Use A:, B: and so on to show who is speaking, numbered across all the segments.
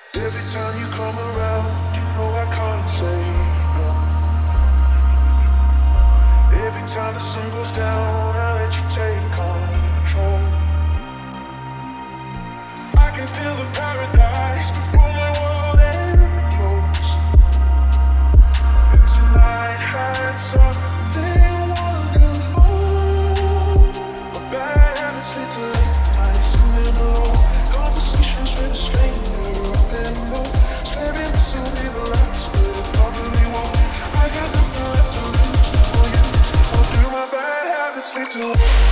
A: Every time you come around, you know I can't say no. Every time the sun goes down, I let you take control. I can feel the paradise before my world implodes. And tonight had something wonderful. My bad habits lead to late nights and then alone conversations with a stranger. Swearing this will be the last, but it probably won't. I got nothing left to lose for you. Or do my bad habits lead to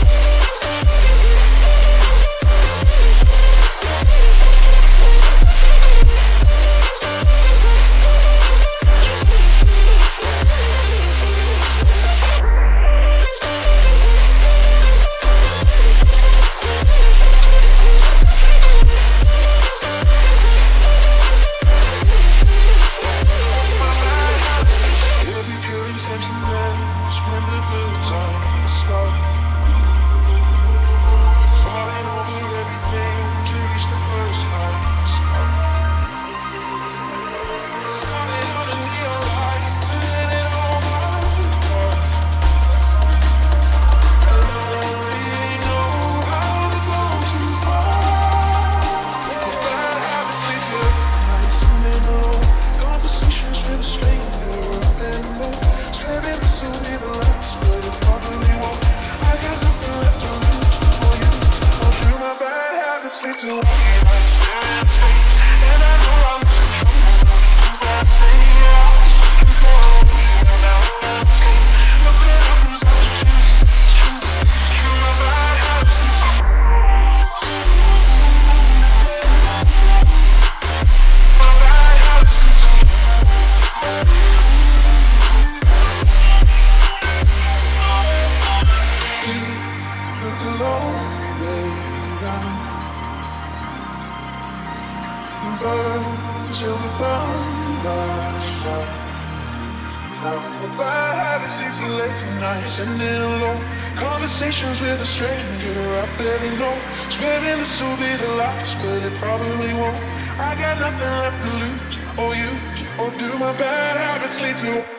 A: till the thunder. My bad habits lead to late nights and then alone conversations with a stranger I barely know. Swearing this will be the last, but it probably won't. I got nothing left to lose or use. Or do my bad habits lead to